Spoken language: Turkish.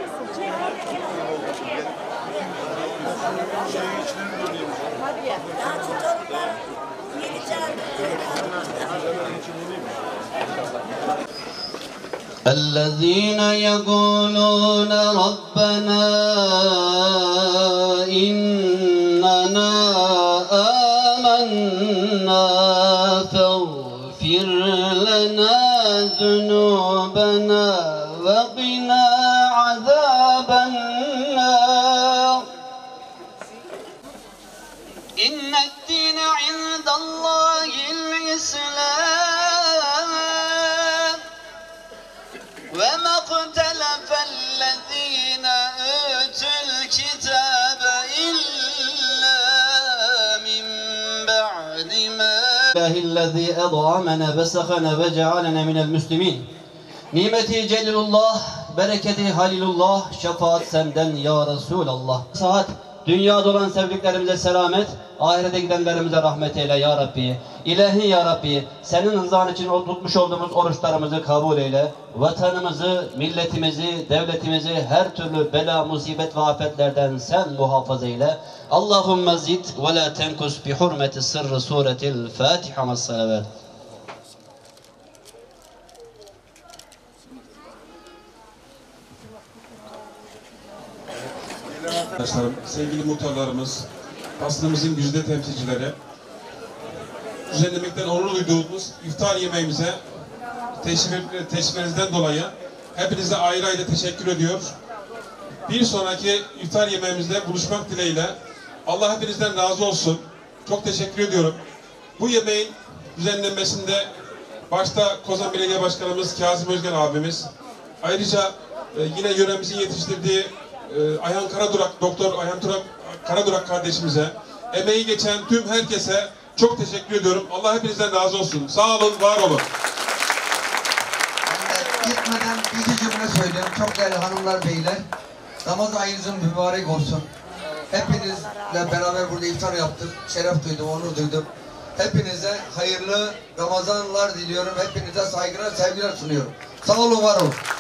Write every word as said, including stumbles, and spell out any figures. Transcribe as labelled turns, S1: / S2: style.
S1: الذين يقولون ربنا إننا آمنا فاغفر لنا ذنوبنا وقنا عذاب النار إن الدين عند الله الإسلام وما اختلف الذين أوتوا الكتاب إلا من بعد ما الله الذي أطعمنا وسخنا وجعلنا من المسلمين nimeti celilullah, bereketi halilullah, şefaat senden ya Resulallah. Saat dünyada olan sevdiklerimize selamet, ahirete gidenlerimize rahmet eyle ya Rabbi. İlahi ya Rabbi, senin rızan için tutmuş olduğumuz oruçlarımızı kabul eyle. Vatanımızı, milletimizi, devletimizi her türlü bela, musibet ve afetlerden sen muhafaza eyle. Allahümme zid ve la tenkus bi hurmeti sırrı suretil Fatiha ve salavat.
S2: Arkadaşlarım, sevgili muhtarlarımız, basınımızın güzide temsilcileri, düzenlemekten onur duyduğumuz iftar yemeğimize teşrif, teşrifinizden dolayı hepinize ayrı ayrı teşekkür ediyor. Bir sonraki iftar yemeğimizde buluşmak dileğiyle Allah hepinizden razı olsun. Çok teşekkür ediyorum. Bu yemeğin düzenlenmesinde başta Kozan Belediye Başkanımız Kazım Özgen abimiz, ayrıca e, yine yöremizin yetiştirdiği e, Ayhan Karadurak, Doktor Ayhan Turak, Karadurak kardeşimize, emeği geçen tüm herkese çok teşekkür ediyorum. Allah hepinizden razı olsun. Sağ olun, var olun.
S3: Ben de gitmeden bir iki cümle söyleyeyim. Çok değerli hanımlar, beyler. Ramazan ayınızın mübarek olsun. Hepinizle beraber burada iftar yaptık. Şeref duydum, onur duydum. Hepinize hayırlı Ramazanlar diliyorum. Hepinize saygılar, sevgiler sunuyorum. Sağ olun, var olun.